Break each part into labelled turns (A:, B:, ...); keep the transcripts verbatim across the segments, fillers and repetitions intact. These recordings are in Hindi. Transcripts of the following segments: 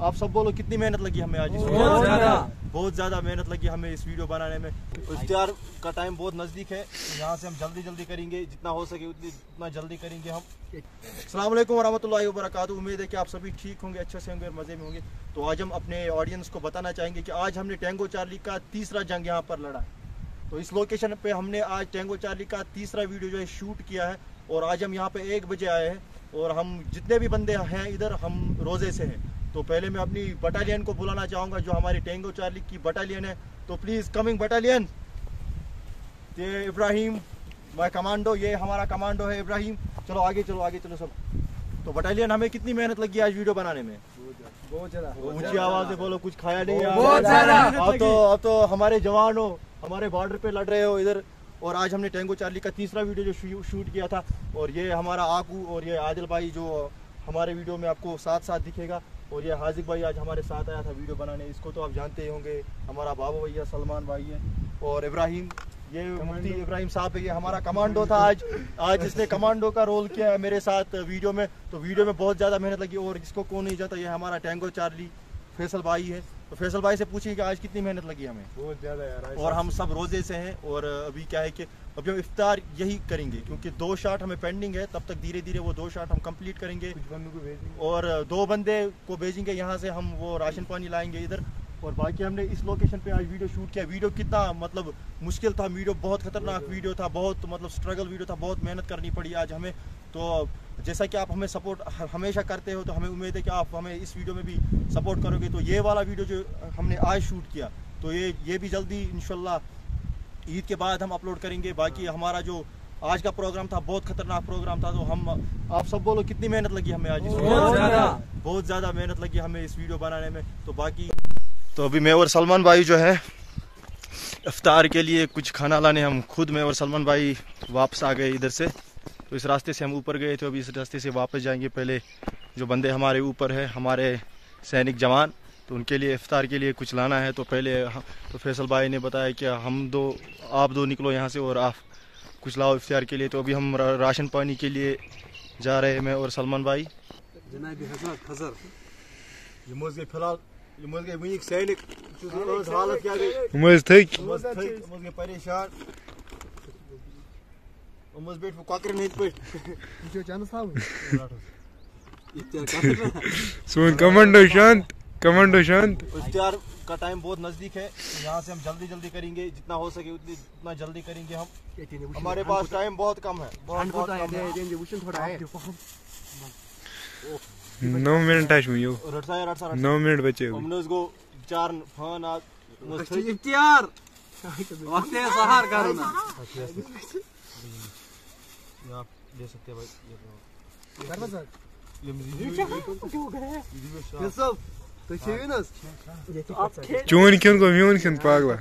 A: आप सब बोलो कितनी मेहनत लगी हमें आज इस
B: बहुत ज्यादा
A: बहुत ज्यादा मेहनत लगी हमें इस वीडियो बनाने में। इफ्तार का टाइम बहुत नज़दीक है, यहाँ से हम जल्दी जल्दी करेंगे, जितना हो सके उतनी उतना जल्दी करेंगे हम। अस्सलाम वालेकुम वरहमतुल्लाहि वबरकातुहू। उम्मीद है कि आप सभी ठीक होंगे, अच्छे से होंगे और मज़े में होंगे। तो आज हम अपने ऑडियंस को बताना चाहेंगे कि आज हमने टैंगो चार्ली का तीसरा जंग यहाँ पर लड़ा है। तो इस लोकेशन पे हमने आज टैंगो चार्ली का तीसरा वीडियो जो है शूट किया है और आज हम यहाँ पे एक बजे आए हैं और हम जितने भी बंदे हैं इधर हम रोज़े से हैं। तो पहले मैं अपनी बटालियन को बुलाना चाहूँगा जो हमारी टैंगो चार्ली की बटालियन है। तो प्लीज़ कमिंग बटालियन। ये इब्राहिम माय कमांडो, ये हमारा कमांडो है इब्राहिम। चलो आगे चलो आगे चलो सब। तो बटालियन हमें कितनी मेहनत लगी आज वीडियो बनाने में?
B: बहुत ज्यादा।
A: ऊंची आवाज से बोलो, कुछ खाया नहीं है?
B: बहुत ज्यादा।
A: अब तो अब तो हमारे जवान हो, हमारे बॉर्डर पे लड़ रहे हो इधर। और आज हमने टैंगो चार्ली का तीसरा वीडियो जो शू, शूट किया था और ये हमारा आकू और ये आदिल भाई जो हमारे वीडियो में आपको साथ साथ दिखेगा। और ये हाजिक भाई आज हमारे साथ आया था वीडियो बनाने, इसको तो आप जानते ही होंगे, हमारा बाबा भैया सलमान भाई है। और इब्राहिम, ये मुफ्ती इब्राहिम साहब है, ये हमारा कमांडो था आज आज इसने कमांडो का रोल किया है मेरे साथ वीडियो में। तो वीडियो में बहुत ज़्यादा मेहनत लगी और इसको कौन नहीं जाता, ये हमारा टैंगो चार्ली फैसल भाई है। तो फैसल भाई से पूछिए कि आज कितनी मेहनत लगी हमें?
B: बहुत ज्यादा यार।
A: और हम सब रोजे से हैं और अभी क्या है कि अभी हम इफ्तार यही करेंगे क्योंकि दो शॉट हमें पेंडिंग है, तब तक धीरे धीरे वो दो शॉट हम कंप्लीट करेंगे।
B: कुछ बंदों को भेजेंगे
A: और दो बंदे को भेजेंगे यहाँ से, हम वो राशन पानी लाएंगे इधर। और बाकी हमने इस लोकेशन पे आज वीडियो शूट किया। वीडियो कितना मतलब मुश्किल था, वीडियो बहुत खतरनाक वीडियो था, बहुत मतलब स्ट्रगल वीडियो था, बहुत मेहनत करनी पड़ी आज हमें। तो जैसा कि आप हमें सपोर्ट हमेशा करते हो तो हमें उम्मीद है कि आप हमें इस वीडियो में भी सपोर्ट करोगे। तो ये वाला वीडियो जो हमने आज शूट किया तो ये ये भी जल्दी इंशाल्लाह ईद के बाद हम अपलोड करेंगे। बाकी हमारा जो आज का प्रोग्राम था बहुत खतरनाक प्रोग्राम था। तो हम आप सब बोलो कितनी मेहनत लगी हमें आज इस
B: बहुत ज्यादा
A: बहुत ज़्यादा मेहनत लगी हमें इस वीडियो बनाने में। तो बाकी तो अभी मैं और सलमान भाई जो है इफ्तार के लिए कुछ खाना लाने हम खुद मैं और सलमान भाई वापस आ गए इधर से। तो इस रास्ते से हम ऊपर गए थे, अभी इस रास्ते से वापस जाएंगे। पहले जो बंदे हमारे ऊपर है, हमारे सैनिक जवान, तो उनके लिए इफ्तार के लिए कुछ लाना है। तो पहले तो फैसल भाई ने बताया कि हम दो आप दो निकलो यहाँ से और आप कुछ लाओ इफ्तार के लिए। तो अभी हम राशन पानी के लिए जा रहे हैं मैं और सलमान भाई। फिलहाल सैनिक हालत क्या गई परेशान
B: सोन कमांडो शांत कमांडो शांत।
A: इफ्तार का टाइम बहुत नजदीक है, यहाँ से हम जल्दी जल्दी करेंगे, जितना हो सके उतनी उतना जल्दी करेंगे हम। हमारे पास टाइम बहुत कम है, बहुत बहुत कम है।
B: नौ मिनट आज हुई हो,
A: रटसा है रटसा
B: नौ मिनट बचे हुए।
A: हमने उसको चार फान आज
C: इफ्तियार वक्त है सहार करो ना।
A: आप ले सकते हैं भाई,
C: ये सब तो चाहिए ना।
B: चोन क्यों को म्यून क्यों पागला।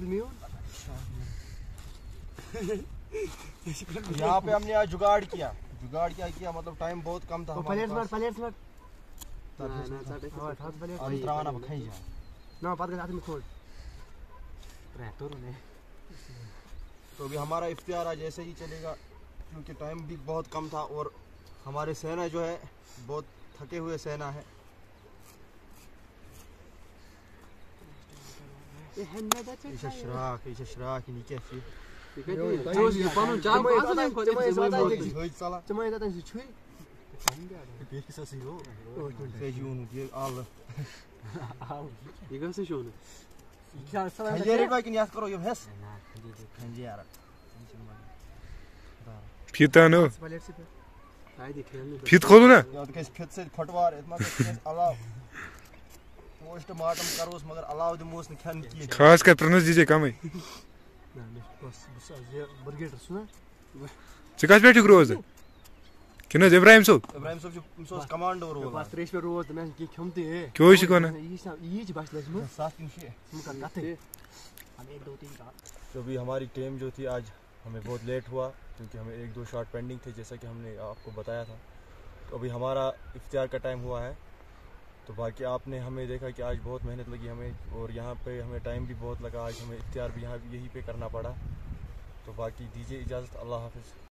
A: यहाँ पे हमने आज जुगाड़ किया जुगाड़ क्या किया मतलब टाइम बहुत कम था। तो अभी हमारा इफ्तियार आज ऐसे ही चलेगा क्योंकि टाइम भी बहुत कम था और हमारे सेना जो है बहुत थके हुए सेना है।
B: फीता नो फीत खोलू ना
A: फित से फटवार अलाव पोस्टमार्टम करोस मगर अलाव दिमोस न खन की
B: खास कर प्रनस दीजिए कम है। चिकास बैठ रोज किन इब्राहिम सो
A: इब्राहिम सो जो कमांडो रोल
C: बस त्रेश पे रोज मैं की खमते है
B: क्यों इसी को ना
C: ये जी बस लजम
A: सात तीन छह
C: मुका गाते हम एक दो तीन का।
A: तो अभी हमारी टीम जो थी आज हमें बहुत लेट हुआ क्योंकि हमें एक दो शॉट पेंडिंग थे जैसा कि हमने आपको बताया था। तो अभी हमारा इफ्तियार का टाइम हुआ है। तो बाकी आपने हमें देखा कि आज बहुत मेहनत लगी हमें और यहाँ पे हमें टाइम भी बहुत लगा, आज हमें इफ्तियार भी यहाँ यहीं पे करना पड़ा। तो बाकी दीजिए इजाज़त, अल्लाह हाफ़िज़।